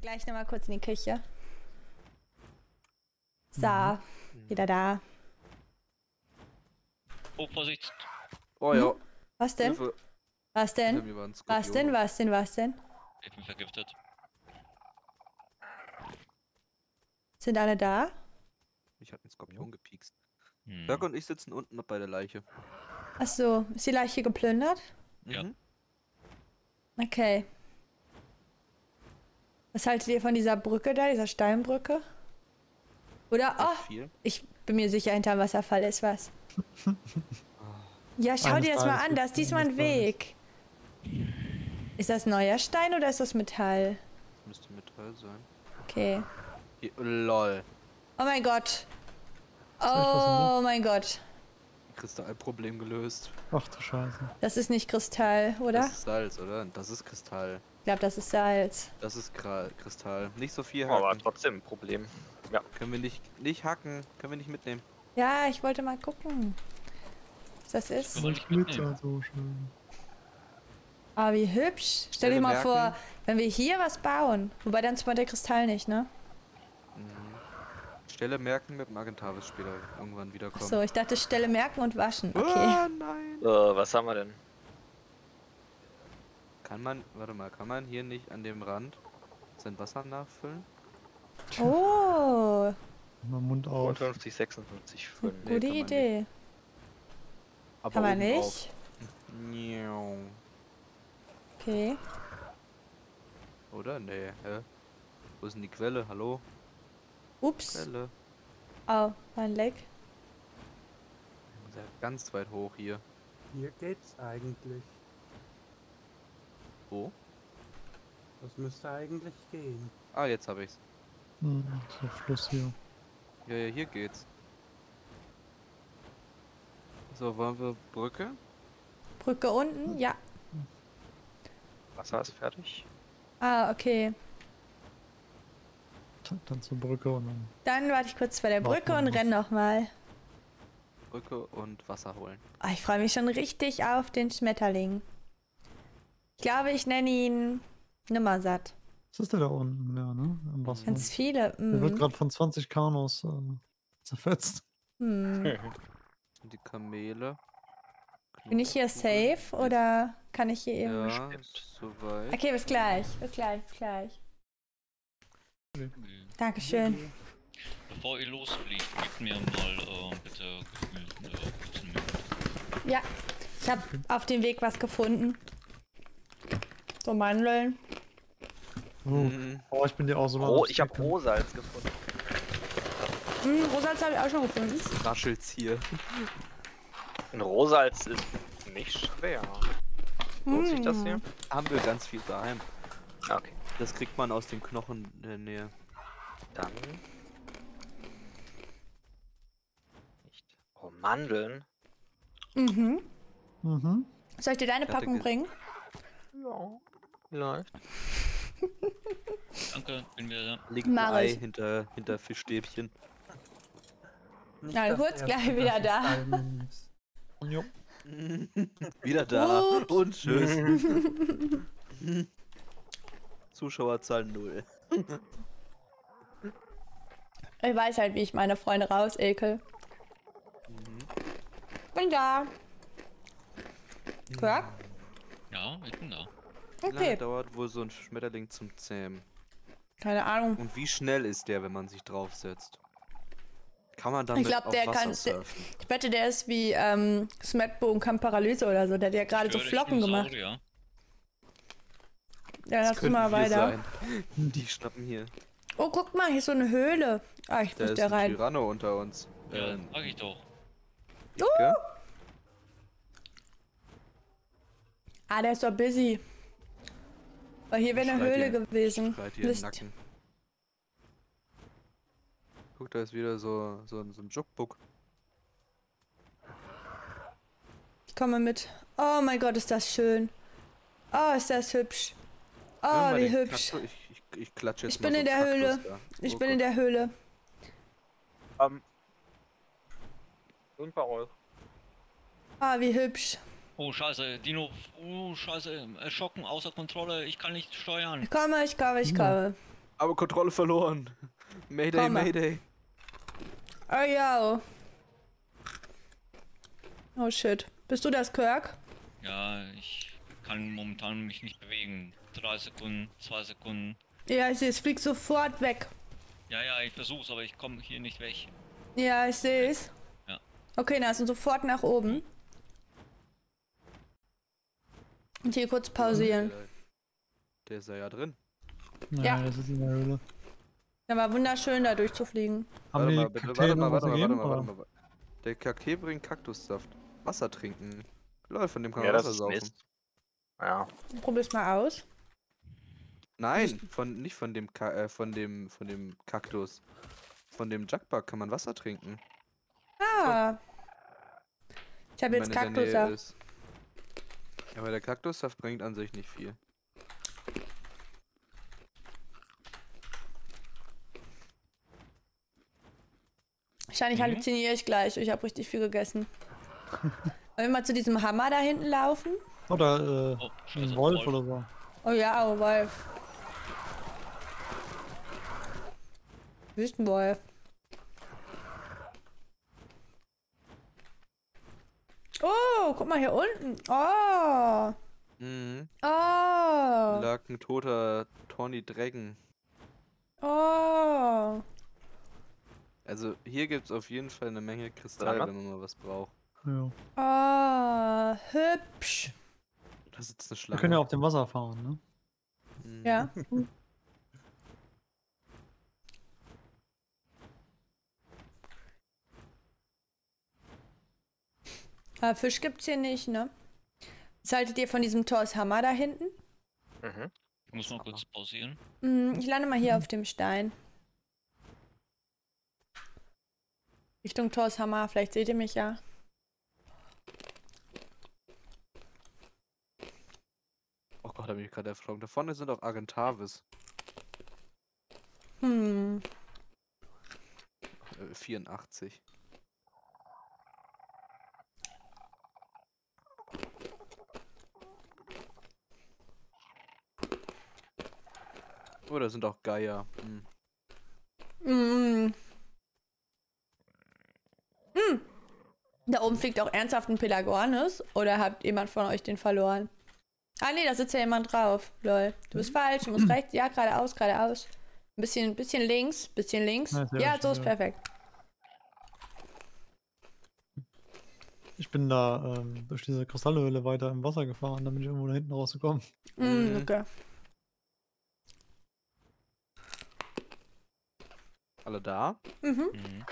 gleich nochmal kurz in die Küche. So, wieder da. Oh, Vorsicht. Oh ja. Was denn? Hilfe. Was Hinter denn? mir war ein Was denn? Skorpion. Was denn? Was denn? Ich bin vergiftet. Sind alle da? Ich hatte einen Skorpion gepiekst. Hm. Dirk und ich sitzen unten noch bei der Leiche. Ach so, ist die Leiche geplündert? Ja. Mhm. Okay. Was haltet ihr von dieser Brücke da, dieser Steinbrücke? Oder, Nicht oh, viel. ich bin mir sicher, hinterm Wasserfall ist was. Ja, schau Eines dir das mal Tages an, da ist diesmal ein eines Tages. Weg. Ist das neuer Stein oder ist das Metall? Das müsste Metall sein. Okay. Hier, lol. Oh mein Gott. etwas Oh mein Gott. Kristallproblem gelöst. Ach du Scheiße. Das ist nicht Kristall, oder? Das ist Salz, oder? Das ist Kristall. Ich glaube, das ist Salz. Das ist Kristall. Nicht so viel Aber hacken. trotzdem ein Problem. Können wir nicht hacken. Können wir nicht mitnehmen. Ja, ich wollte mal gucken, was das ist. Aber Das nicht mitnehmen. glitzert so schön. Ah, wie hübsch. Stell dir Stelle mal vor, merken. wenn wir hier was bauen. Wobei dann zum Beispiel der Kristall nicht, ne? Stelle merken mit dem Agentavis später irgendwann wiederkommen. So, ich dachte, Stelle merken und waschen. Okay. Ah, nein. Was haben wir denn? Kann man, warte mal, kann man hier nicht an dem Rand sein Wasser nachfüllen? Oh, Mal Mund auf. 55, 56, 5. Nee, gute kann man Idee. Aber Kann man oben nicht? auf. Miau. Okay. Oder? Nee, hä? Wo ist denn die Quelle? Hallo? Ups. Quelle. Oh, mein Leg. Ist ja ganz weit hoch hier. Hier geht's eigentlich. Wo? Das müsste eigentlich gehen. Ah, jetzt habe ich's. So Fluss hier. Ja, ja, hier geht's. So, wollen wir Brücke? Brücke unten? Ja. Wasser ist fertig. Ah, okay. Dann zur Brücke und dann. Dann warte ich kurz vor der Warte Brücke mal und noch. renn nochmal. Brücke und Wasser holen. Oh, ich freue mich schon richtig auf den Schmetterling. Ich glaube, ich nenne ihn Nimmersatt. Was ist der da unten? Ja, ne? Im Wasser. Ganz viele. Der wird gerade von 20 Kanus zerfetzt. Hm. Und die Kamele. Bin ich hier safe oder kann ich hier eben... Ja, Stimmt. soweit. Okay, bis gleich. Bis gleich, bis gleich. Dankeschön. Bevor ihr losfliegt, gebt mir mal bitte gefühlt 15 Minuten. Ja, ich habe auf dem Weg was gefunden. So Mandeln. Oh, ich bin dir auch so mal. Oh, ich habe Rohsalz gefunden. Rosalz habe ich auch schon gefunden. Raschelt's hier. Ein Rohsalz ist nicht schwer. Lohnt sich das hier? Haben wir ganz viel daheim. Ah, okay. Das kriegt man aus den Knochen in der Nähe. Dann. Nicht. Oh, Mandeln. Mhm. Mhm. Soll ich dir deine Ich hatte Packung bringen? Ja. Vielleicht. Danke, bin wieder da. Liegt ein Mach Ei ich. hinter Fischstäbchen. Nicht, Na, dass kurz er gleich das wieder da. Kristall ist. Jo. Wieder da. Ups. Und tschüss. Zuschauerzahl 0. Ich weiß halt, wie ich meine Freunde rausekel. Bin da. Quack? Ja, ich bin da. Wie lange Okay. dauert wohl so ein Schmetterling zum Zähmen? Keine Ahnung. Und wie schnell ist der, wenn man sich draufsetzt? Kann man damit glaub, auf der Wasser kann- surfen? Ich wette, der ist wie Smetbo und Paralyse oder so. Der hat ja gerade so Stör dich Flocken ins gemacht. Auge, ja. Ja, lass Könnten mal wir weiter. sein. Die schnappen hier. Oh, guck mal, hier ist so eine Höhle. Ah, ich Da muss ist da ein rein. Tyranno unter uns. Ja, sag ich doch. Ike? Ah, der ist doch busy. Weil hier wäre eine Schreit Höhle ihr- gewesen. Schreit hier im Mist. Nacken. Guck, da ist wieder so ein Juckbuck. Ich komme mit. Oh mein Gott, ist das schön. Oh, ist das hübsch. Oh, Hör mal wie den hübsch. Kaktus. Ich klatsche jetzt Ich mal bin so in einen der Kaktus Höhle. da. Ich Oh bin in Gott. der Höhle. Und bei euch. Ah, wie hübsch. Oh, scheiße, Dino. Oh, scheiße. Schocken außer Kontrolle. Ich kann nicht steuern. Ich komme, ich komme, ich komme. Aber Kontrolle verloren. Mayday, Komme. Mayday. Oh ja. Oh shit. Bist du das, Kirk? Ja, ich kann momentan mich nicht bewegen. 3 Sekunden, 2 Sekunden. Ja, ich sehe, es fliegt sofort weg. Ja, ich versuch's, aber ich komme hier nicht weg. Ja, ich sehe es. Ja. Okay, na, ist sofort nach oben. Und hier kurz pausieren. Der ist ja drin. Ja. Nein, das ist in der Höhle. Ja, war wunderschön, da durchzufliegen. Haben die bitte, Kakteen noch was gegeben, oder? warte mal. Der Kakee bringt Kaktussaft. Wasser trinken. Lol, von dem kann man Ja, das Wasser ist saufen. Mist. Ja. Probier's mal aus. Nein, nicht von dem Kaktus. Von dem Jackbug kann man Wasser trinken. Ah. Ich habe wenn jetzt man in der Nähe Kaktussaft. ist. Ja, aber der Kaktussaft bringt an sich nicht viel. Wahrscheinlich halluziniere ich gleich. Ich habe richtig viel gegessen. Wollen wir mal zu diesem Hammer da hinten laufen? Oder Oh, ein scheiße, Wolf oder so. Oh ja, oh Wolf. Wüstenwolf. Oh, guck mal hier unten. Oh. Mhm. Oh. Lag ein toter Tawny Dragon. Oh. Also hier gibt es auf jeden Fall eine Menge Kristalle, Sag mal. wenn man mal was braucht. Ja. Oh. Hübsch. Da sitzt eine Wir Schlange. können ja auf dem Wasser fahren, ne? Mhm. Ja. Aber Fisch gibt's hier nicht, ne? Was haltet ihr von diesem Thors Hammer da hinten? Mhm. Ich muss mal kurz pausieren. Ich lande mal hier auf dem Stein. Richtung Thors Hammer, vielleicht seht ihr mich ja. Oh Gott, da bin ich gerade erschrocken. Da vorne sind auch Argentavis. 84. Oh, da sind auch Geier. Hm. Da oben fliegt auch ernsthaft ein Pelagornis. Oder habt jemand von euch den verloren? Ah nee, da sitzt ja jemand drauf. Lol. Du bist falsch, du musst rechts. Ja, geradeaus, geradeaus. Ein bisschen links, bisschen links. Ja, sehr Ja, richtig, so ist ja. perfekt. Ich bin da durch diese Kristallhöhle weiter im Wasser gefahren, dann bin ich irgendwo da hinten rausgekommen. Okay. Alle da? Mhm.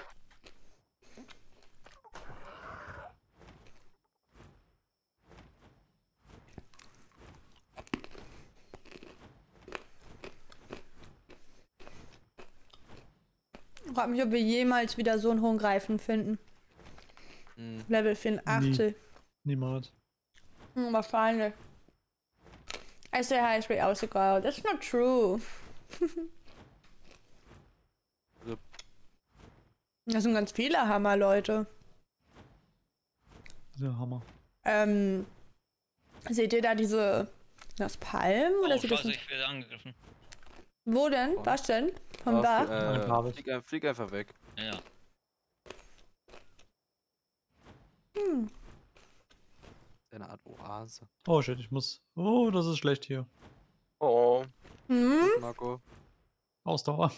Ich frag mich, ob wir jemals wieder so einen hohen Greifen finden. Hm. Level 84. Niemals. Wahrscheinlich. I say hi straight out the crowd. That's not true. Yep. Das sind ganz viele Hammer, Leute. Der Hammer. Seht ihr da das Palm? Oder Oh, sieht das scheiße, nicht? ich werde angegriffen. Wo denn? Oh. Was denn? Vom Auf, Dach? Argentavis. flieg einfach weg. Ja. Eine Art Oase. Oh shit, ich muss. Oh, das ist schlecht hier. Oh. Marco. Ausdauer.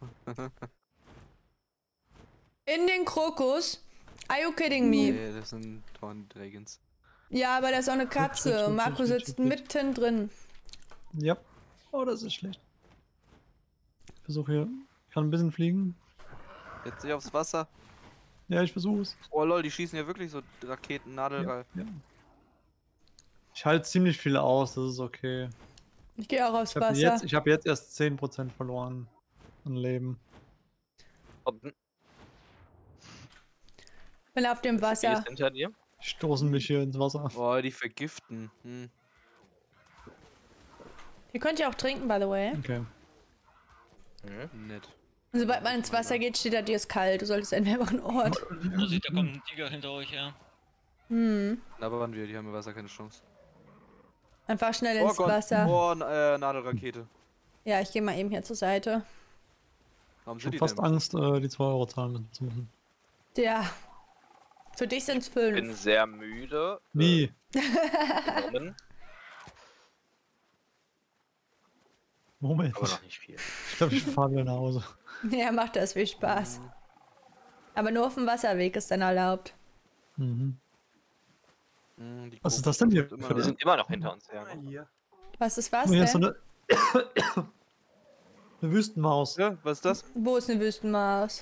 In den Krokus? Are you kidding me? Nee, das sind Tawny Dragons. Ja, aber da ist auch eine Katze. Und Marco sitzt mittendrin. Ja. Oh, das ist schlecht. Ich versuche hier. Ich kann ein bisschen fliegen. Jetzt nicht aufs Wasser. Ja, ich versuche es. Oh lol, die schießen ja wirklich so Raketen, Nadelreif. Ja. Ich halte ziemlich viel aus, das ist okay. Ich gehe auch aufs Ich habe Wasser. jetzt erst 10% verloren an Leben. Und Bin auf dem die Wasser. ist hinter dir. Die stoßen mich hier ins Wasser. Oh, die vergiften. Hm. Ihr könnt ja auch trinken, by the way. Okay. Nett. Und sobald man ins Wasser geht, steht da, dir ist kalt. Du solltest einen wärmeren Ort. Oh, sieht, da kommt ein Tiger hinter euch her. Aber waren wir, die haben im Wasser keine Chance. Einfach schnell Oh ins Gott. Wasser. Oh, Nadelrakete. Ja, ich gehe mal eben hier zur Seite. Warum Ich sind hab die fast denn? Angst, die 2 Euro zahlen zu müssen. Ja. Für dich sind es Ich bin 5. sehr müde. Wie? Genommen, Moment. aber noch nicht viel. Ich glaube, ich fahre wieder nach Hause. Ja, macht das viel Spaß. Aber nur auf dem Wasserweg ist dann erlaubt. Mhm. Die Was ist GoPro das denn hier kommt für Die eine- sind immer noch hinter uns her. Ah, Ne? hier. Was ist was Guck mal, hier ist so denn? eine Wüstenmaus. Ja, was ist das? Wo ist eine Wüstenmaus?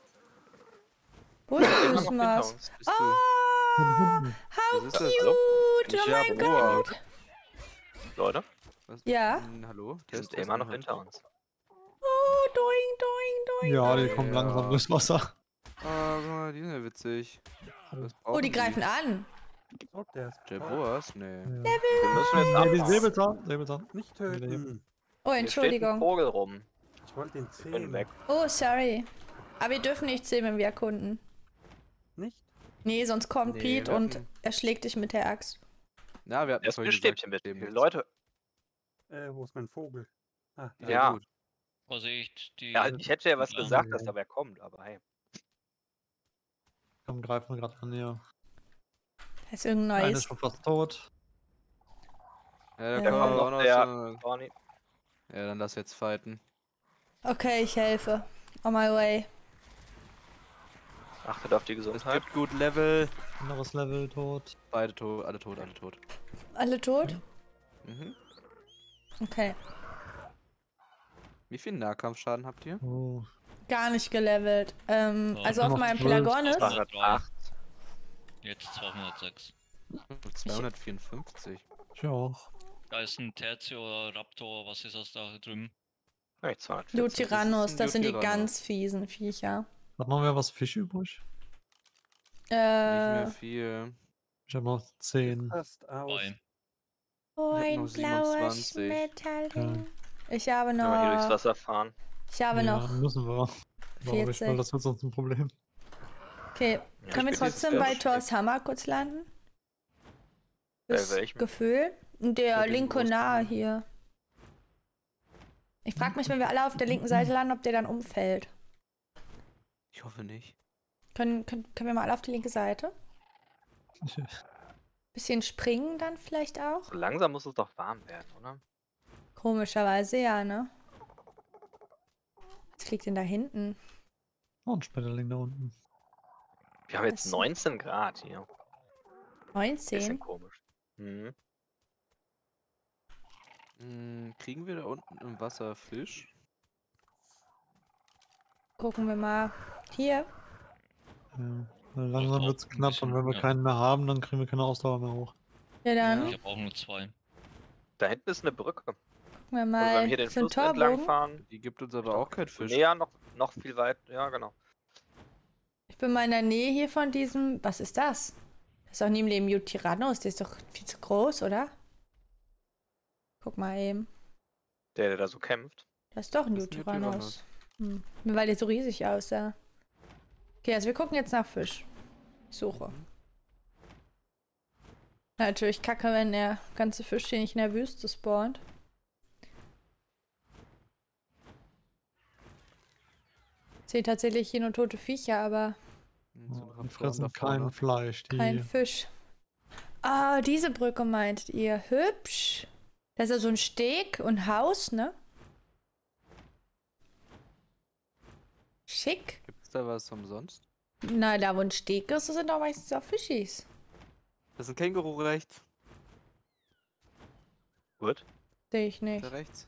Wo ist eine Immer noch hinter Wüstenmaus? uns. Bist du? Oh, how Was ist das? cute! Oh Ja, mein boah. Gott! Leute, Was? Ja. Hallo? die sind immer noch hinter uns. Oh, doing, doing, doing. Ja, die doing. kommen Ja. langsam durchs Wasser. Ah, guck mal, die sind ja witzig. Was Oh, brauchen die greifen an. Oh, der ist tot. Jerboas? Nee. Ja. Wir müssen jetzt Nee, die abhauen. Säbelzahn. Nicht töten. Oh, Hier steht ein Entschuldigung. Vogel rum. Ich wollte ihn Ich bin sehen. weg. Oh, sorry. Aber wir dürfen nicht sehen, wenn wir erkunden. Nicht? Nee, sonst kommt Nee, Pete wir und hatten- erschlägt dich mit der Axt. Na, wir hatten Erst vorhin Fischstäbchen gesagt, bitte. wir nehmen Leute, Wo ist mein Vogel? Ah, da. jetzt. Ja. Gut. Vorsicht, die. ja, ich hätte ja was Ja. gesagt, dass da wer kommt, aber hey. Komm, greifen wir gerade an, ja. Da ist irgendein Eine neues. ist schon fast tot. Ja, da Ja. kommt kommt auch noch noch der- so. Barney. Ja, dann lass jetzt fighten. Okay, ich helfe. On my way. Achtet auf die Es Gesundheit. gibt gut Level. Anderes Level tot. Beide tot, alle tot, alle tot. Alle tot? Mhm. Okay. Wie viel Nahkampfschaden habt ihr? Oh. Gar nicht gelevelt. Ja, Also auf noch meinem 12. Pelagonis. 208. Jetzt 206. 254. Ich auch. Da ist ein Tertior, Raptor, was ist das da drüben? Nee, 240. Lutyranus, ein das sind die Lutyranus. ganz fiesen Viecher. Hat noch wer was Fisch übrig? Nicht mehr Äh, viel. Ich habe noch 10. Fast aus. Bei. oh, Ich hab ein noch blauer 27. Schmetterling. Ich habe Wenn wir hier durchs noch. Wasser fahren. Ich habe Ja, noch. müssen wir. Glaube ich, 40. weil das wird sonst ein Problem. Okay, Ja, können wir ich bin trotzdem jetzt bei sehr Thors Hammer kurz landen? Bei Fürs welchem? Gefühl. Der Bei dem linke großen. nahe hier. Ich frage mich, wenn wir alle auf der linken Seite landen, ob der dann umfällt. Ich hoffe nicht. Können wir mal alle auf die linke Seite? Ich, Bisschen springen dann vielleicht auch? So langsam muss es doch warm werden, oder? Komischerweise ja, ne? Was fliegt denn da hinten? oh, ein Schmetterling da unten. Wir haben jetzt Ach so. 19 Grad hier. 19? Bisschen komisch. Mhm. Kriegen wir da unten im Wasser Fisch? Gucken wir mal. Hier. Ja. Weil langsam Doch, wird es ein knapp bisschen, und wenn wir ja. keinen mehr haben, dann kriegen wir keine Ausdauer mehr hoch. Ja, dann Ich habe auch nur 2. Da hinten ist eine Brücke. gucken wir Also wenn mal. wir hier den So ein Fluss entlang Torbogen. fahren. Die gibt uns aber auch kein Fisch. Näher, noch viel weit. Ja, genau. Ich bin mal in der Nähe hier von diesem. Was ist das? Das ist doch neben dem Lutyranus. Der ist doch viel zu groß, oder? Guck mal eben. Der da so kämpft. Das ist doch ein Das ist ein Lutyranus. Weil der so riesig aussah. Okay, also wir gucken jetzt nach Fisch. Ich suche. Natürlich kacke, wenn der ganze Fisch hier nicht in der Wüste spawnt. Ich sehe tatsächlich hier nur tote Viecher, aber So ein Die Raptor fressen da kein vorne. Fleisch. Die kein Fisch. Ah, diese Brücke meintet ihr. Hübsch. Das ist ja so ein Steg und Haus, ne? Schick. Gibt's da was umsonst? Na, da wo ein Steg ist, das sind doch meistens auch Fischis. Das ist ein Känguru rechts. Gut. Sehe ich nicht. Da rechts.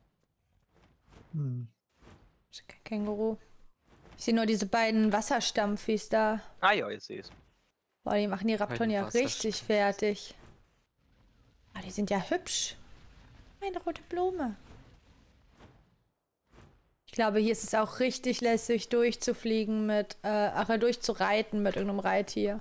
Hm. Das ist kein Känguru. Ich sehe nur diese beiden Wasserstampfis da. Ah ja, jetzt sehe ich es. Boah, die machen die Raptoren ja richtig Wasserstampfis. fertig. Ah, die sind ja hübsch. Eine rote Blume. Ich glaube, hier ist es auch richtig lässig durchzufliegen mit, durchzureiten mit irgendeinem Reittier.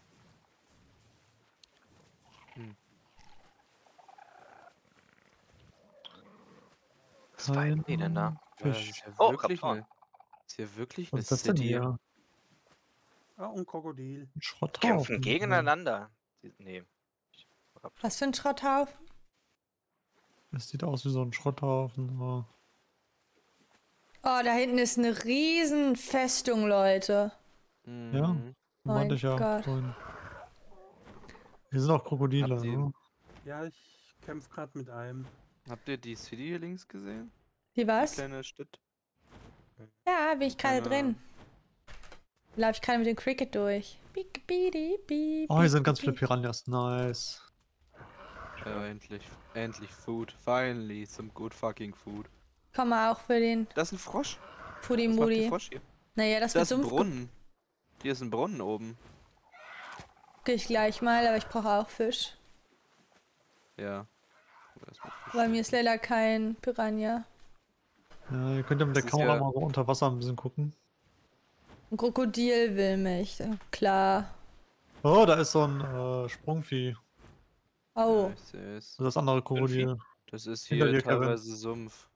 Was weiden die denn da? Das Fisch. ist ja Oh, wirklich Raptor. eine, ist hier wirklich Was eine ist das denn City. hier? Ah, ein Krokodil. Ein Schrotthaufen. Kämpfen gegeneinander. Nee. Was für ein Schrotthaufen? Es sieht aus wie so ein Schrotthaufen. Aber Oh, da hinten ist eine riesen Festung, Leute. ja, Mhm. meinte ich ja Gott. vorhin. Hier sind auch Krokodile, Habt ihr- ne? Ja, ich kämpfe gerade mit einem. Habt ihr die City hier links gesehen? Wie Die was? kleine Stadt. Ja, bin ich gerade Keine- drin. Lauf ich gerade mit dem Cricket durch. Oh, hier sind ganz viele Piranhas. Nice. Ja, endlich Food. Finally, some good fucking food. Komm mal auch für den Das ist ein Frosch. Fudi Was macht der Mudi. Frosch hier? Naja, das Da wird ist ein Sumpf Brunnen. Hier ist ein Brunnen oben. gucke ich gleich mal, aber ich brauche auch Fisch. Ja. Erstmal Fisch. Bei mir ist leider kein Piranha. Ja, ihr könnt ja mit der Das ist Kamera ja- mal so unter Wasser ein bisschen gucken. Ein Krokodil will mich. Klar. Oh, da ist so ein Sprungvieh. Oh. Ja, ich sehe es. Also das andere Krokodil. Das ist Hinter hier dir, Kevin. teilweise Sumpf.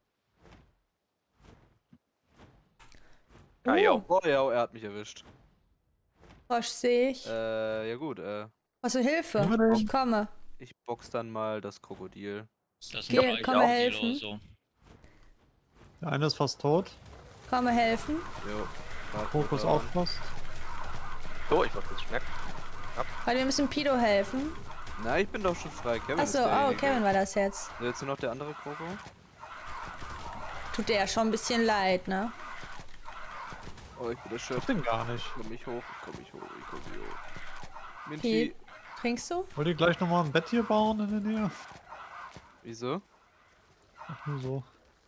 Ah, jo. Oh ja, er hat mich erwischt. Frosch sehe ich. Ja gut, Hast du Hilfe? Wo denn? Ich komme. ich box dann mal das Krokodil. Das Geh, sind drei komm mal Krokodile helfen. oder so. Der eine ist fast tot. Komme helfen. Jo. Krokus auch fast. So, ich war kurz schnell. Weil wir müssen Pido helfen. Na, ich bin doch schon frei. Kevin Achso, ist oh, derjenige. Kevin war das jetzt. Jetzt nur noch der andere Kroko? Tut dir ja schon ein bisschen leid, ne? Oh, ich bin Ich erschöpft. den gar nicht. Ich komm nicht hoch, ich komm nicht hoch, ich komm nicht hoch. Piet, Minchi. trinkst du? Wollt ihr gleich nochmal ein Bett hier bauen in der Nähe? Wieso? Ach, nur so.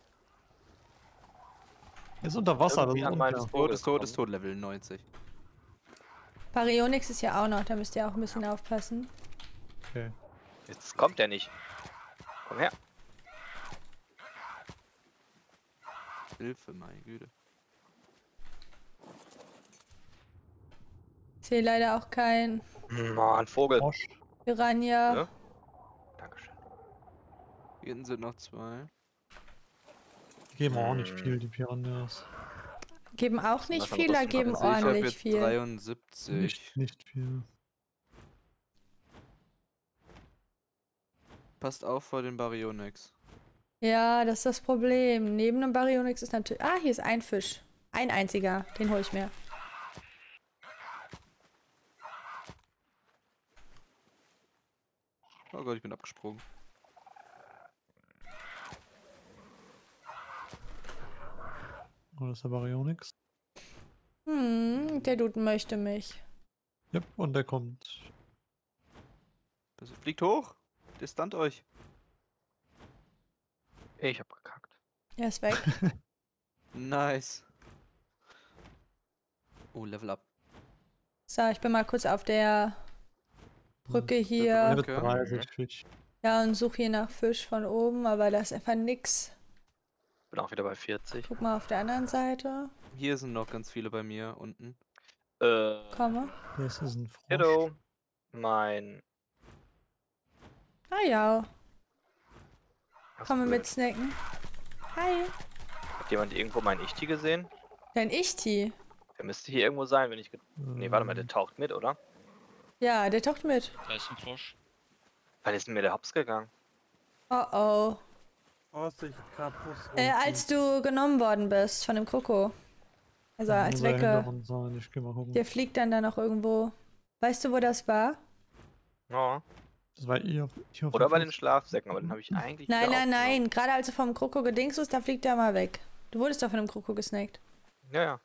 Er ist unter Wasser, das Irgendwie ist an meine unfair. Tot ist tot, ist tot, Level 90. Baryonyx ist ja auch noch, da müsst ihr auch ein bisschen aufpassen. Okay. Jetzt kommt der nicht. Komm her. Hilfe, meine Güte. Ich sehe leider auch kein Mann, Vogel. Frosch. Piranha. Ja. Dankeschön. Hier hinten sind noch zwei. Die geben auch nicht viel, die Piranhas. Geben auch nicht Was haben viel, wir da das geben gemacht? Also ich habe ordentlich jetzt viel. 73. Nicht viel. Passt auf vor den Baryonyx. Ja, das ist das Problem. Neben dem Baryonyx ist natürlich... Ah, hier ist ein Fisch. Ein einziger. Den hole ich mir. Oh Gott, ich bin abgesprungen. Oh, das ist der Baryonyx. Der Dude möchte mich. Yep, und der kommt. Das fliegt hoch. Der stunt euch. Ich hab gekackt. Er ist weg. Nice. Oh, Level up. So, ich bin mal kurz auf der Brücke Er hier. wird Okay. 30 Fisch. Ja, und suche hier nach Fisch von oben, aber da ist einfach nix. Bin auch wieder bei 40. Guck mal auf der anderen Seite. Hier sind noch ganz viele bei mir unten. Komme. Das ist ein Frosch. Hello. Mein. Ah ja, Ach, komme blöd. mit snacken. Hi. Hat jemand irgendwo meinen Ichti gesehen? Dein Ichti. Der müsste hier irgendwo sein, wenn ich. Nee, warte mal, der taucht mit, oder? Ja, der taucht mit. Da ist ein Frosch. Wann ist denn mir der Hops gegangen? Oh oh. Vorsicht, Krabus. Als du genommen worden bist von dem Kroko. Also als Muss er Wecke. hinter uns sein. Ich geh mal gucken. Der fliegt dann da noch irgendwo. Weißt du, wo das war? Ja. Das war hier auf Oder dem bei den Fluss. Schlafsäcken, aber den habe ich eigentlich. Nein, wieder nein, aufgenommen. nein. Gerade als du vom Kroko gedingst bist, da fliegt der mal weg. Du wurdest doch von dem Kroko gesnackt. Ja, ja.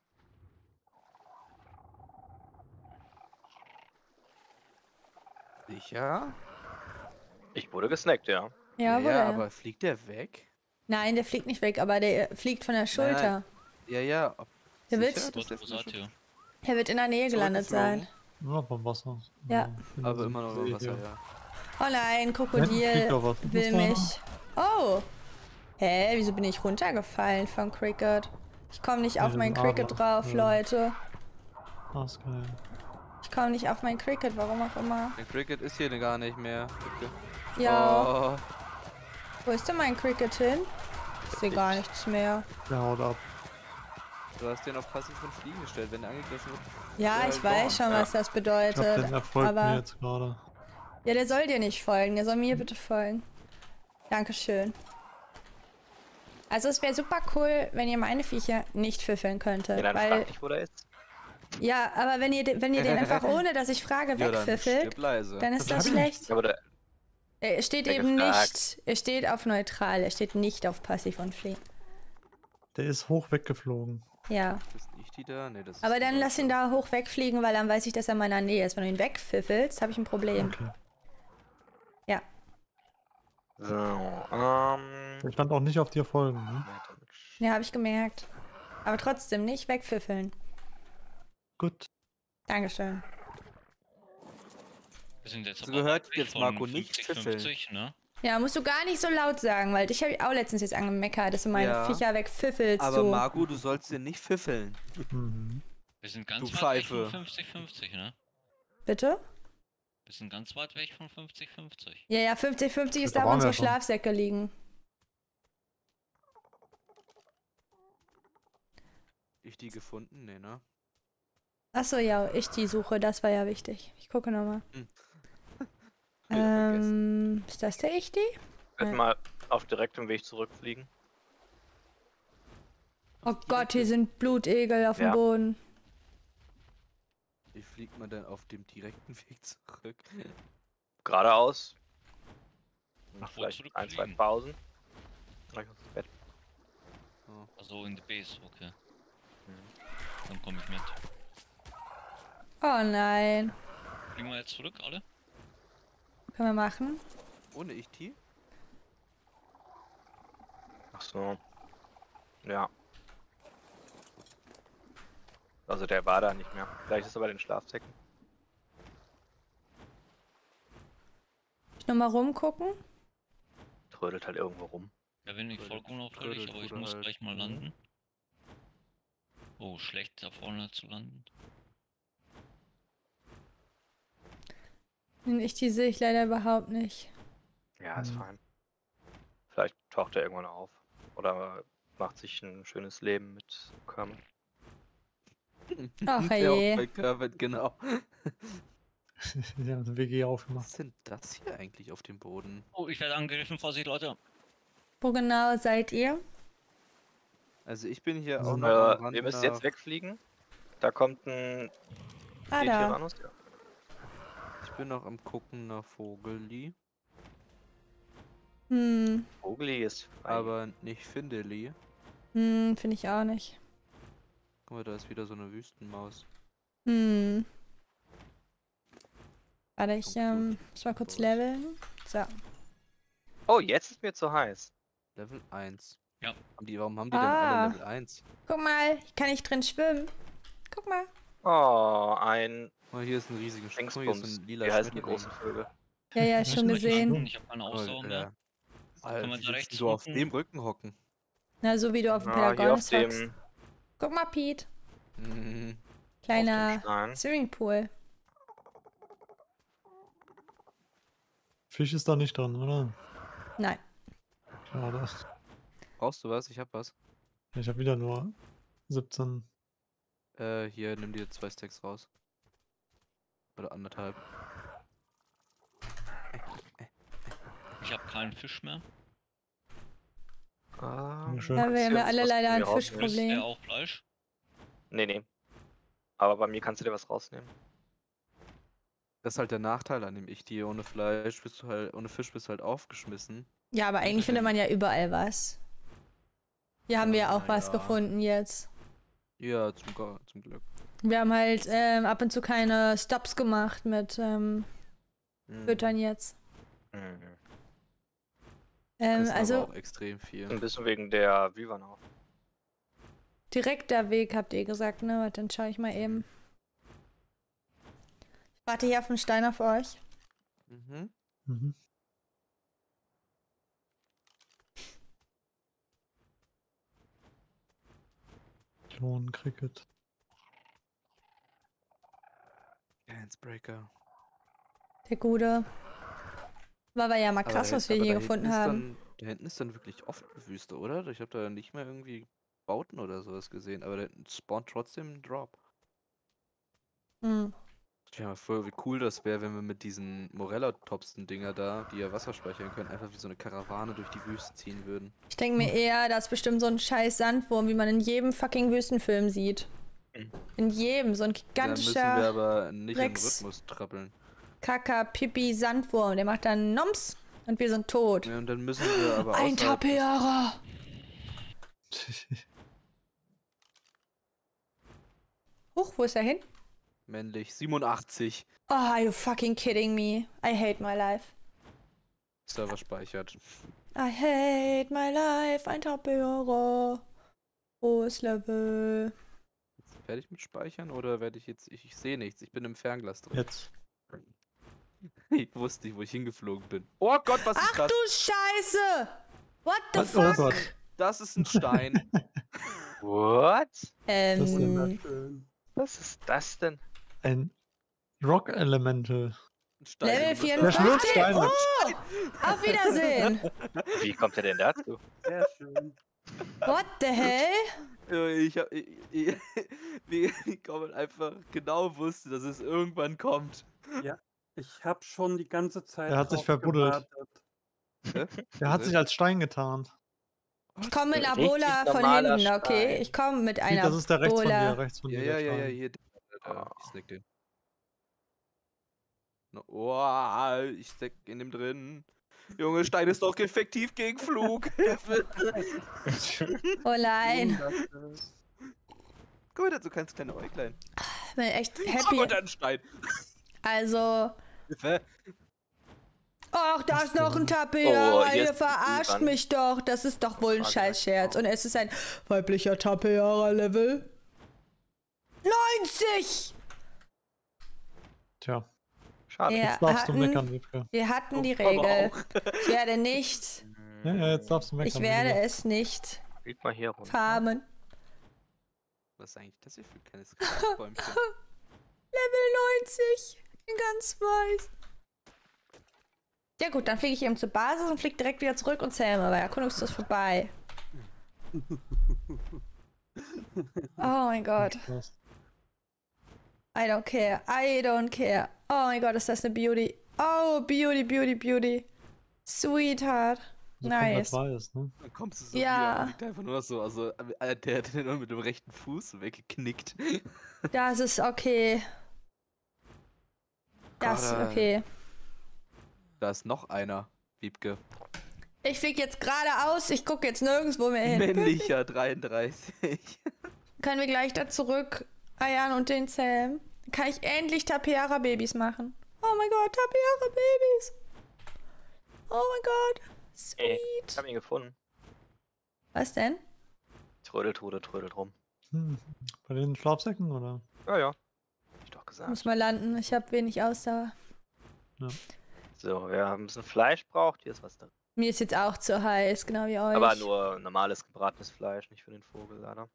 Sicher? Ich wurde gesnackt, ja. Ja, wurde ja, er. aber fliegt der weg? Nein, der fliegt nicht weg, aber der fliegt von der Schulter. Ja, ja. Der sicher, wird- dass Wo der von der seid Schulter- ihr? Er wird in der Nähe gelandet Zurückgeflogen? sein. Ja, vom Wasser. Ja. Aber immer noch im Wasser, ja. Oh nein, Hinten fliegt Krokodil doch was. Wo will ist da einer? mich. Oh. Hä, wieso bin ich runtergefallen vom Cricket? Ich komme nicht auf Ja, mein den Cricket Adler. drauf, Ja. Leute. Ah, ist geil. Ich komme nicht auf mein Cricket, warum auch immer. Der Cricket ist hier gar nicht mehr. Bitte. Ja, Oh, wo ist denn mein Cricket hin? Ich sehe gar nichts mehr. Der haut ab. du hast den auf passiv von Fliegen gestellt, wenn er angegriffen wird. Ja, Ja, ich weiß schon, ja. was das Ich bedeutet. glaub, den erfolgt aber mir jetzt gerade. ja, der soll dir nicht folgen, der soll mir bitte folgen. Dankeschön. Also es wäre super cool, wenn ihr meine Viecher nicht pfiffeln könntet. Ja, dann weil, frag dich, wo der ist. ja, aber wenn ihr den einfach ohne, dass ich frage, Ja, dann wegpfiffelt, stirb leise. dann ist das schlecht. Ja, aber der, Er steht Wer eben gefragt? nicht. Er steht auf neutral. Er steht nicht auf passiv und fliehen. Der ist hoch weggeflogen. Ja. Ist nicht die da? Nee, das ist Aber die dann lass ihn Leute. da hoch wegfliegen, weil dann weiß ich, dass er in meiner Nähe ist. Wenn du ihn wegpfiffelst, habe ich ein Problem. Okay. Ja. so, Der stand auch nicht auf dir folgen, ne? Ja, habe ich gemerkt. Aber trotzdem nicht wegpfiffeln. Gut. Dankeschön. Wir sind jetzt So aber gehört weg jetzt von Marco nicht 50, ne? Ja, musst du gar nicht so laut sagen, weil dich habe ich auch letztens jetzt angemeckert, dass du meine Ja. Viecher wegpfiffelst. Aber du. Marco, du sollst dir nicht pfiffeln. Mhm. Wir sind ganz Du weit weg Pfeife. von 50-50, ne? Bitte? Wir sind ganz weit weg von 50-50. Ja, ja, 50-50 ist Da da, wo waren wir unsere schon. Schlafsäcke liegen. Ich die gefunden? Nee, ne? Achso, ja, ich die suche, das war ja wichtig. Ich gucke nochmal. Wieder vergessen. Ist das der ich die? Ich würde mal auf direktem Weg zurückfliegen. Oh Gott, hier sind Blutegel auf dem Ja. Boden. Wie fliegt man denn auf dem direkten Weg zurück? Geradeaus. Und Ach, wo vielleicht ein, zwei zurückfliegen? Pausen. Gleich ins Bett. Also in die Base, okay. Dann komme ich mit. Oh nein. Fliegen wir jetzt zurück, alle? Können wir machen? Ohne ich die? Ach so. Ja. Also der war da nicht mehr. Vielleicht ist er bei den Schlafsäcken. Ich nochmal rumgucken. Trödelt halt irgendwo rum. Ja, bin ich vollkommen auffällig, Trödelt aber ich oder muss halt. gleich mal landen. Oh, schlecht da vorne zu landen. Den ich die sehe ich leider überhaupt nicht. Ja, ist Mhm. fein. Vielleicht taucht er irgendwann auf. Oder macht sich ein schönes Leben mit Kermit. Ach, Der je. auch bei Kermit, genau. Die haben eine WG aufgemacht. Was sind das hier eigentlich auf dem Boden? Oh, ich werde angegriffen, Vorsicht, Leute. Wo genau seid ihr? Also ich bin hier Also, auch noch am Rand Ihr müsst nach- jetzt wegfliegen. Da kommt ein Ah, da. Tyrannus. Ja. Ich bin noch am gucken nach Vogeli, Vogeli ist frei. aber nicht Findeli. Finde ich auch nicht. Guck mal, da ist wieder so eine Wüstenmaus. Warte, ich muss mal kurz leveln. So. Oh, jetzt ist mir zu heiß. Level 1. Ja. Warum haben die denn Ah. alle Level 1? Guck mal, ich kann nicht drin schwimmen. Guck mal. Oh, ein Oh, hier ist ein riesiger Guck mal, hier ist Dingsbums. ein lila Wie heißen die Schmetterling. großen Vögel? Ja, ja, Ich schon möchte gesehen. schwimmen. Ich habe keine Oh, Ausdauer mehr. Alter, Kann man wie da willst rechts du auf unten- dem Rücken hocken? Na, so wie du auf dem Ah, hier auf Pelagonus dem, hockst. Guck mal, Pete. Mhm. Kleiner Stein. Swimmingpool. Fisch ist da nicht dran, oder? Nein. Schade. Brauchst du was? Ich hab was. Ich habe wieder nur 17. Hier, nimm dir 2 Stacks raus. Oder 1,5. Ich habe keinen Fisch mehr. Dankeschön. Ja, wir haben ja alle was leider von ein mir rausnehmen? Ist Fischproblem. der auch Fleisch? Nee, nee. Aber bei mir kannst du dir was rausnehmen. Das ist halt der Nachteil an dem Ich-Die. Ohne Fleisch bist du halt, ohne Fisch bist du halt aufgeschmissen. Ja, aber eigentlich findet man ja überall was. Hier haben wir ja auch was Ja. gefunden jetzt. Ja, zum Glück. Wir haben halt ab und zu keine Stops gemacht mit Füttern jetzt. Mhm. Das ist Also aber auch extrem viel. Ein bisschen wegen der Wyvern auch. direkter Weg habt ihr gesagt, ne? Warte, dann schaue ich mal eben. Ich warte hier auf den Stein auf euch. Mhm. Mhm. Klon Cricket. Dancebreaker. Der Gute. War aber ja mal Aber krass, da was hin- wir hier aber da gefunden hinten ist haben. Da hinten ist dann wirklich offen Wüste, oder? Ich habe da nicht mehr irgendwie Bauten oder sowas gesehen, aber da hinten spawnt trotzdem ein Drop. Hm. Stell dir mal vor, wie cool das wäre, wenn wir mit diesen Morella-Topsten-Dinger da, die ja Wasser speichern können, einfach wie so eine Karawane durch die Wüste ziehen würden. Ich denke mir eher, das ist bestimmt so ein scheiß Sandwurm, wie man in jedem fucking Wüstenfilm sieht. Mhm. In jedem, so ein Dann müssen wir gigantischer aber nicht im Rex. Rhythmus trappeln. Kaka, Pipi, Sandwurm. Der macht dann Noms und wir sind tot. Ja, und dann müssen wir aber Ein außerhalb des- Tapeara. Huch, wo ist er hin? männlich 87 Oh, are you fucking kidding me? I hate my life. Server speichert. I hate my life. Ein Tapeara. Hohes Level. Werde ich mit speichern oder werde ich jetzt. Ich sehe nichts, ich bin im Fernglas drin. Jetzt. Ich wusste nicht, wo ich hingeflogen bin. Oh Gott, was ist Ach das? du Scheiße! What the Was? Oh fuck? Gott. Das ist ein Stein. What? Das Das Ähm, schön. Was ist das denn? Ein Rock Elemental. Ein Stein. Level Und das- 54. schwirrt Steine. Oh, auf Wiedersehen. Wie kommt er denn dazu? Sehr schön. What the hell? Wie Common einfach genau wusste, dass es irgendwann kommt. Ich habe schon die ganze Zeit. Er hat sich drauf verbuddelt. gewartet. Er hat sich als Stein getarnt. Ich komme mit einer Richtig Bola von normaler hinten, okay? Stein. Ich komme mit Sieh, einer das ist der rechts von Bola. dir, rechts von Ja, dir. ja, der ja, ja, Stein. hier. Ich snack den. Oh, ich steck in dem drin. Junge, Stein ist doch effektiv gegen Flug. Hilfe. Oh nein. Wunderschön. Guck mal, dazu kannst kleine Äuglein. Ich bin echt Oh, happy. und ein Stein. Also. Hilfe. Ach, da ist noch ein Oh, Tapeara. hier Ihr ist verarscht Ivan. mich doch. Das ist doch wohl ein Frage Scheißscherz. gleich. Und es ist ein weiblicher Tapeara-Level. 90! Tja, Schade. Ja. jetzt darfst du hatten- meckern, Wiebke. Wir hatten die Aber Regel. auch. Ich werde nicht. Ja, ja, jetzt darfst du meckern. Ich werde es nicht Spielt mal hier runter. farmen. Was ist eigentlich das hier für ein kleines Bäumchen? Level 90. In ganz weiß. Ja gut, dann fliege ich eben zur Basis und fliege direkt wieder zurück und zähme, weil Erkundungstour ist vorbei. Oh mein Gott. Was? I don't care. I don't care. Oh mein Gott, ist das eine Beauty. Oh, Beauty, Beauty, Beauty. Sweetheart. So Nice. komplett weiß, ne? Dann kommst du so Ja. wieder und liegt einfach nur so, also der hat den nur mit dem rechten Fuß weggeknickt. Das ist okay. Das ist Gott, okay. Da ist noch einer, Wiebke. Ich fliege jetzt geradeaus. Ich gucke jetzt nirgendwo mehr hin. Männlicher 33. Können wir gleich da zurück eiern und den zähmen? Dann kann ich endlich Tapeara-Babys machen. Oh mein Gott, Tapeara-Babys. Oh mein Gott. Ey, ich Sweet. hab ihn gefunden. Was denn? Trödelt rum. Bei den Schlafsäcken, oder? Ja, ja. Hab ich doch gesagt. Muss mal landen. Ich habe wenig Ausdauer. So, wer ein bisschen Fleisch braucht, hier ist was drin. Mir ist jetzt auch zu heiß, genau wie euch. Aber nur normales gebratenes Fleisch, nicht für den Vogel, leider.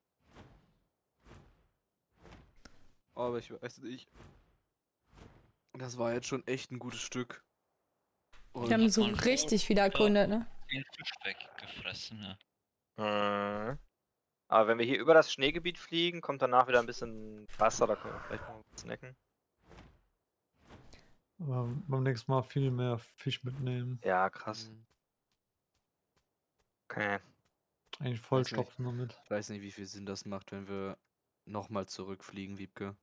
Aber ich weiß nicht. Das war jetzt schon echt ein gutes Stück. Und Wir haben so Und- richtig viel erkundet, ne? Den Fisch weggefressen, ja. Aber wenn wir hier über das Schneegebiet fliegen, kommt danach wieder ein bisschen Wasser, da können wir vielleicht mal snacken. Aber beim nächsten Mal viel mehr Fisch mitnehmen. Ja, krass. Okay. Eigentlich Weiß vollstopfen damit. Ich weiß nicht, wie viel Sinn das macht, wenn wir nochmal zurückfliegen, Wiebke.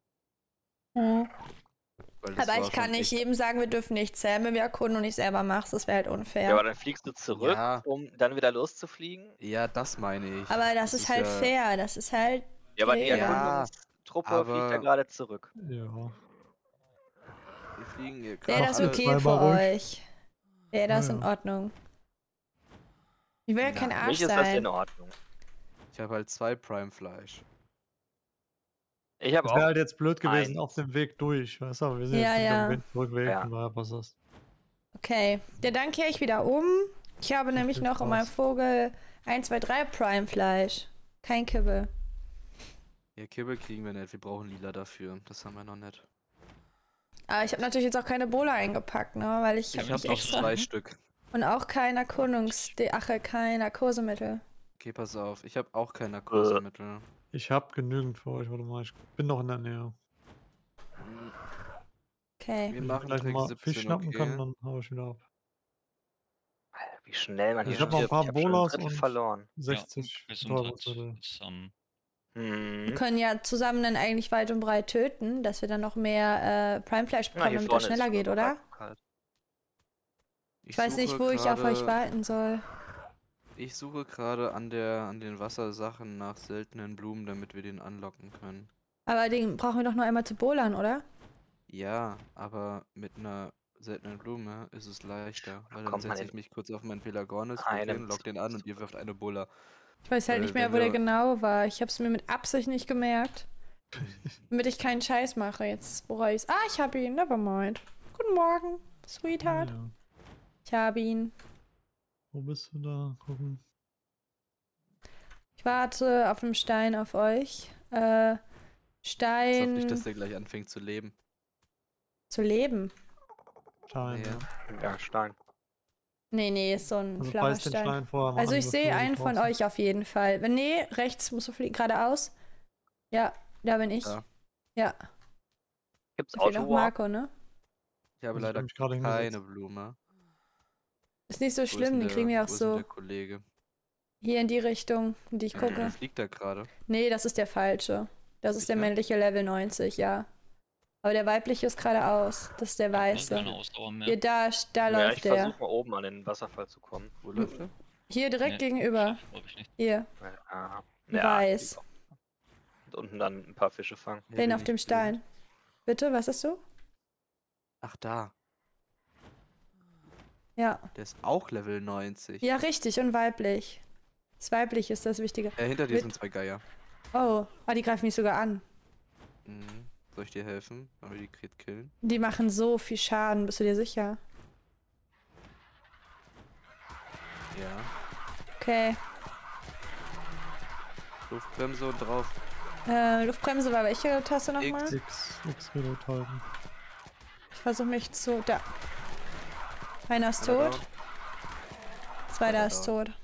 Weil das Aber war ich kann schon nicht echt- jedem sagen, wir dürfen nicht zähmen, wenn wir erkunden und ich selber mach's. Das wäre halt unfair. Ja, aber dann fliegst du zurück, Ja. um dann wieder loszufliegen. Ja, das meine ich. Aber das ist halt ja- fair. Das ist halt. Ja, aber die Ja, Erkundungstruppe fliegt ja aber- gerade zurück. Ja. Wir fliegen hier Wäre gerade das alle okay zweimal für ruhig. euch? Wäre das Ja, in ja. Ordnung? Ich will ja kein Na, Für Arsch mich ist das in sein. Ordnung. Ich habe halt 2 Prime-Fleisch. Ich habe Das wäre auch. halt jetzt blöd gewesen eins. auf dem Weg durch, weißt du, aber wir sind Ja, jetzt ja. auf dem Rückweg, Ja. von daher passt das. Okay. Ja, dann kehre ich wieder um. Ich habe nämlich viel noch in meinem Spaß. Vogel 1, 2, 3 Prime-Fleisch. Kein Kibbel. Ja, Kibbel kriegen wir nicht. Wir brauchen Lila dafür. Das haben wir noch nicht. Aber ich habe natürlich jetzt auch keine Bola eingepackt, ne? Weil ich Ich habe habe mich noch extra. 2 Stück. Und auch kein kein Narkosemittel. Okay, pass auf. Ich habe auch kein Narkosemittel. Ich habe genügend für euch, warte mal, ich bin noch in der Nähe. Okay. Wir Wenn ich machen gleich Trick mal Fisch 17, schnappen kann, okay? dann hau ich wieder ab. Alter, wie schnell man Also hier ich habe noch ein stirbt. paar Ich hab schon ein Bolas Drittel und verloren. 60 Wir sind halt Betäubungsmittel. zusammen. Wir Mhm. können ja zusammen dann eigentlich weit und breit töten, dass wir dann noch mehr Prime-Fleisch Na, bekommen, hier damit das vorne ist schneller schon geht, oder? bereit. Ich weiß nicht, wo ich auf euch warten soll. Ich suche gerade an den Wassersachen nach seltenen Blumen, damit wir den anlocken können. Aber den brauchen wir doch nur einmal zu bowlern, oder? Ja, aber mit einer seltenen Blume ist es leichter, weil dann Kommt man setze in ich mich kurz auf meinen Pelagornis, okay, einem und lock den an und ihr wirft eine Bulla. Ich weiß halt Weil nicht mehr, wenn wo der wir- genau war. Ich habe es mir mit Absicht nicht gemerkt. Damit ich keinen Scheiß mache. Jetzt bereue ich's. Ah, ich habe ihn. Nevermind. Guten Morgen, Sweetheart. Ja. Ich habe ihn. Wo bist du da? Gucken. Ich warte auf dem Stein auf euch. Ich hoffe Stein nicht, dass der gleich anfängt zu leben. zu leben. Stein, Ja. ja. Ja, Stein. Nee, ist so ein Also flacher beiß den Stein. Stein vorher mal Also an, ich bevor sehe du einen von brauchst. euch auf jeden Fall. Wenn nee, rechts musst du fliegen, geradeaus. Ja, da bin ich. Da. Ja. Gibt's Da fehlt noch Autowalk? Marco, ne? Ich habe Also ich leider hab mich gerade keine hingesetzt. Blume. Ist nicht so Wo ist schlimm, denn den der- kriegen wir auch wo ist denn so. der Kollege? Hier in die Richtung, in die ich Der gucke. fliegt da gerade. Nee, das ist der falsche. Das ist der Sicher? männliche Level 90, ja. Aber der weibliche ist geradeaus. Das ist der Keine weiße. Ausdauer mehr. Hier, da Ja, läuft ich der. versuche mal oben an den Wasserfall zu kommen. Wo läuft er? Hier direkt Nee, gegenüber. Glaub ich nicht. Hier, Ja, weiß. Und unten dann ein paar Fische fangen. Hier den bin auf ich dem drin. Stein. Bitte, was ist du? Ach, da. Ja. Der ist auch Level 90. Ja, richtig, und weiblich. Das weibliche ist das Wichtige. Hinter dir Mit- sind 2 Geier. Oh, die greifen mich sogar an. Mhm. Soll ich dir helfen? Wollen wir die Crit killen? Die machen so viel Schaden, bist du dir sicher? Ja. Okay. Luftbremse und drauf. Luftbremse war welche Taste nochmal? X reload halten. Ich versuche mich zu. Da. Einer ist Einer tot. down. Zweiter Einer ist down. tot.